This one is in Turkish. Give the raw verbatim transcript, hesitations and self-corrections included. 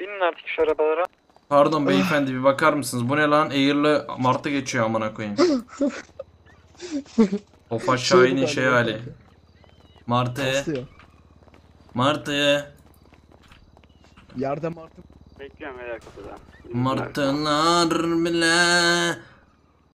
Binin artık şu arabalara. Pardon beyefendi bir bakar mısınız? Bu ne lan? Eğirli martı geçiyor amına koyayım. Tofaş Şey bu Şahin'in galiba şey hali. kanka. Martı. Aslı ya. Martı. Yerde martı. Bekliyorum beyler kapıda. Martılar bile